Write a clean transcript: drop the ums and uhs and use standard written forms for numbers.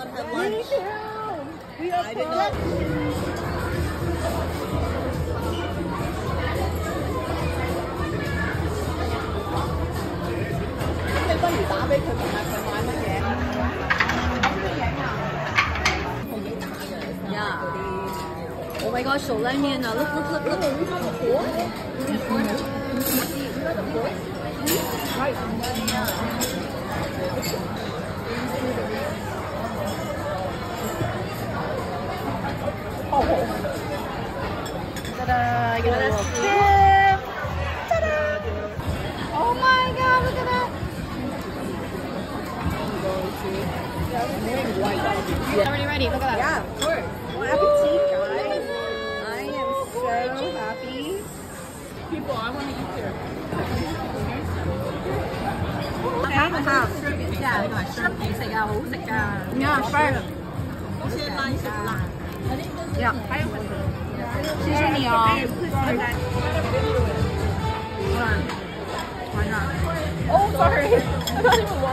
want her lunch. Me too. We are close. 你不如打俾佢問下佢買乜嘢。 Yeah. Oh my gosh, so let me in now. Look. Right. Oh. Ta-da! Get a little dip. Ta-da! Oh my God! Look at that. Already ready. Look at that. Yeah, of course. Bon appetit, guys. I am so happy. People, I want to eat here. Half and half. Yeah, 你話 shrimp 幾食啊？好食㗎。 Yeah, fresh. 好似拉食辣。 Yeah. 谢谢你哦。Why not? Oh, sorry. I thought you were